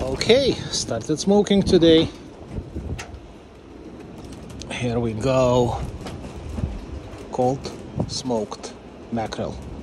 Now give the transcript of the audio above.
Okay, started smoking today. Here we go. Cold smoked mackerel.